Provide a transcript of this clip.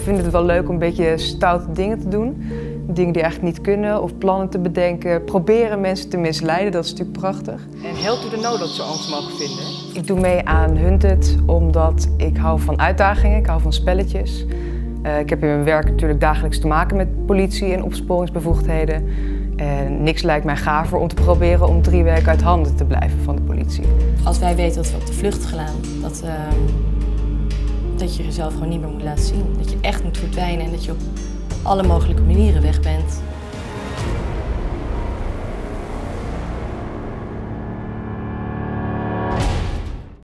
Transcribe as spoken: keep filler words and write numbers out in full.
vinden het wel leuk om een beetje stoute dingen te doen. Dingen die eigenlijk niet kunnen of plannen te bedenken. Proberen mensen te misleiden, dat is natuurlijk prachtig. En help to the know dat ze ons mogen vinden. Ik doe mee aan Hunted omdat ik hou van uitdagingen, ik hou van spelletjes. Uh, ik heb in mijn werk natuurlijk dagelijks te maken met politie en opsporingsbevoegdheden. En niks lijkt mij gaver om te proberen om drie weken uit handen te blijven van de politie. Als wij weten dat we op de vlucht gaan, dat, uh, dat je jezelf gewoon niet meer moet laten zien. Dat je echt moet verdwijnen en dat je op alle mogelijke manieren weg bent.